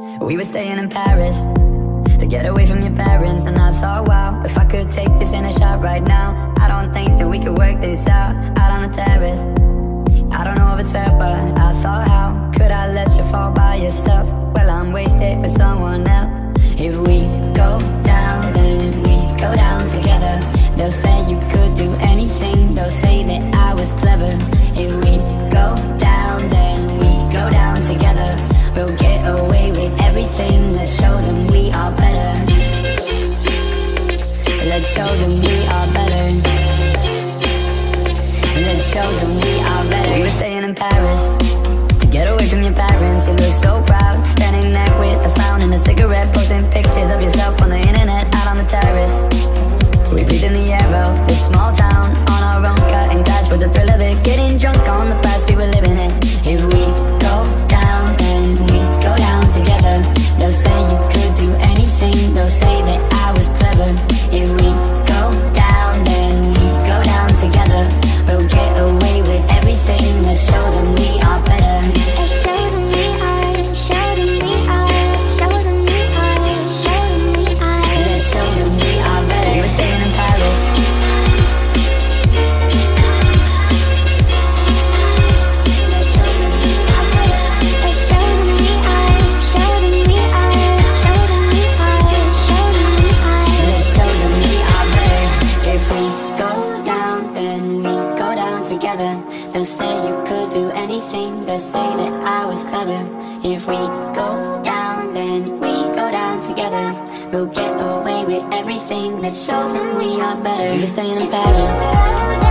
We were staying in Paris to get away from your parents, and I thought, wow, if I could take this in a shot right now, I don't think that we could work this out on the terrace. I don't know if it's fair, but I thought, how could I let you fall by yourself? Well, I'm wasted with someone else. If we go down, then we go down together. They'll say you could do anything, they'll say that I was clever. If we go down, then we go down together. We'll get away with everything, let's show them we are better. Let's show them we are better. Let's show them we are better. We were staying in Paris to get away from your parents. You look so proud, standing there with a frown and a cigarette, posting pictures of yourself on the internet, out on the terrace. We breathe in the air of this small town, on our own, cutting glass with the thrill of it, getting drunk on the past we were living in. If we go down, then we go down together. They'll say you could do anything, they'll say that I was clever. If we go down, then we go down together. We'll get away with everything, let's show them we are better. Let's show them we are, show them we are, show them we are, show them we are. Let's show them we are better. We were staying in Paris. Let's show them we are better. Let's show them we are, show them we are, show them we are, show them we are. Let's show them we are better. If we go down, then we go down together. They'll say you could do anything, they'll say that I was clever. If we go down, then we go down together. We'll get away with everything, let's show them we are better. We're staying in Paris.